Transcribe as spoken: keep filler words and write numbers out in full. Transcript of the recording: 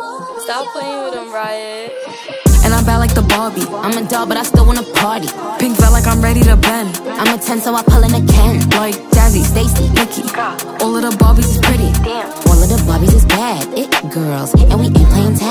Stop playing with him, Riot. And I'm bad like the Barbie. I'm a doll, but I still wanna party. Pink felt like I'm ready to bend. I'm a ten, so I pull in a Ken. Like Jazzy, Stacy, Nikki. All of the Barbies is pretty. Damn. All of the Barbies is bad. It girls, and we ain't playing tag.